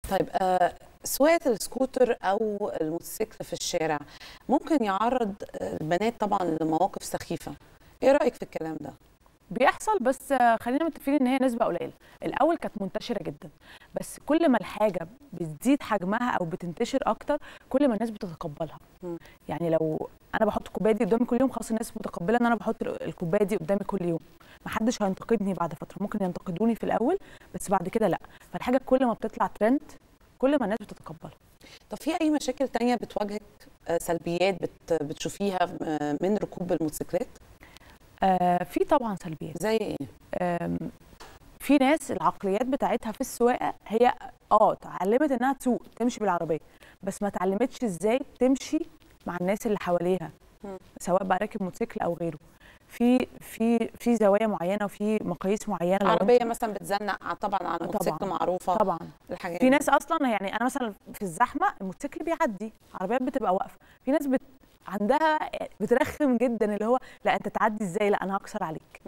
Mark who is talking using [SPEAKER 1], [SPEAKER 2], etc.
[SPEAKER 1] طيب سواقة السكوتر أو الموتوسيكل في الشارع ممكن يعرض البنات طبعا لمواقف سخيفة. إيه رأيك في الكلام ده؟
[SPEAKER 2] بيحصل، بس خلينا متفقين ان هي نسبه قليله. الاول كانت منتشره جدا، بس كل ما الحاجه بتزيد حجمها او بتنتشر اكتر كل ما الناس بتتقبلها.
[SPEAKER 1] مم.
[SPEAKER 2] يعني لو انا بحط الكوبايه دي قدامي كل يوم، خلاص الناس متقبله ان انا بحط الكوبايه دي قدامي كل يوم. محدش هينتقدني بعد فتره، ممكن ينتقدوني في الاول بس بعد كده لا. فالحاجه كل ما بتطلع ترند كل ما الناس بتتقبلها.
[SPEAKER 1] طب في أي مشاكل تانية بتواجهك، سلبيات بتشوفيها من ركوب الموتوسيكلات؟
[SPEAKER 2] في طبعا سلبيات.
[SPEAKER 1] زي إيه؟
[SPEAKER 2] آم، في ناس العقليات بتاعتها في السواقه هي اتعلمت انها تسوق تمشي بالعربيه، بس ما اتعلمتش ازاي تمشي مع الناس اللي حواليها، سواء بقى راكب موتوسيكل او غيره. في زوايا معينه وفي مقاييس معينه. لو
[SPEAKER 1] عربية مثلا بتزنق طبعا على الموتوسيكل
[SPEAKER 2] طبعا
[SPEAKER 1] معروفة.
[SPEAKER 2] طبعا
[SPEAKER 1] الحاجات
[SPEAKER 2] في
[SPEAKER 1] دي.
[SPEAKER 2] ناس اصلا، يعني انا مثلا في الزحمه الموتوسيكل بيعدي، عربيات بتبقى واقفه، في ناس عندها بترخم جدا، اللي هو لا انت تعدي ازاي، لا انا هكسر عليك.